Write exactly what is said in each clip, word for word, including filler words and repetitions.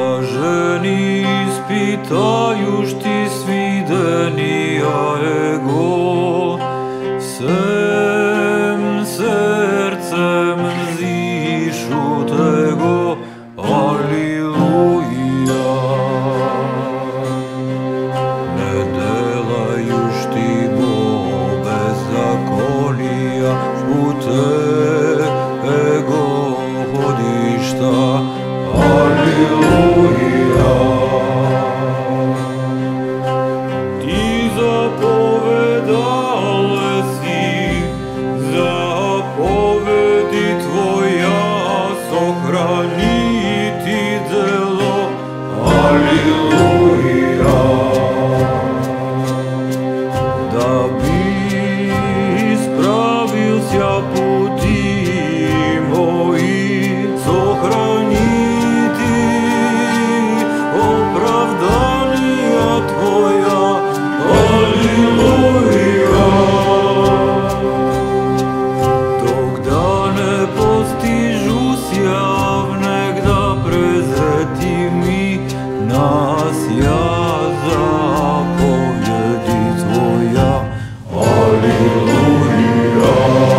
Блажени испитающи свидения Его, всем сердцем взишут Его. Аллилуйя. Не делающи Бо беззакония, в путе Его ходишта. Аллилуйя. Ти заповедале си, заповеди Твоя сохранити дело. Аллилуйя. Да би исправился пути мои, сохранити оправдания Твоя. Аллилуйя. Тогда не постижуся внегда презретими нас я заповеди Твоя. Аллилуйя.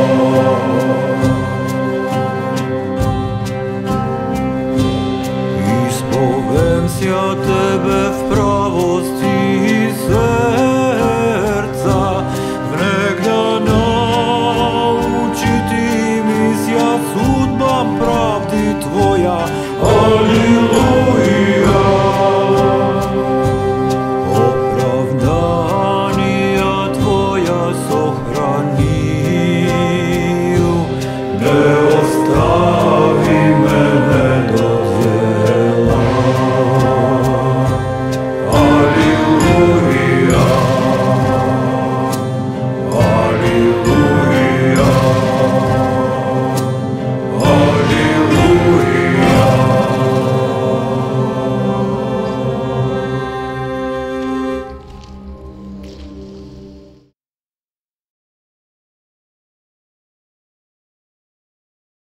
Исповемся Тебе в правости сердца, внегда научити мися судьбам правды Твоя. Аллилуйя.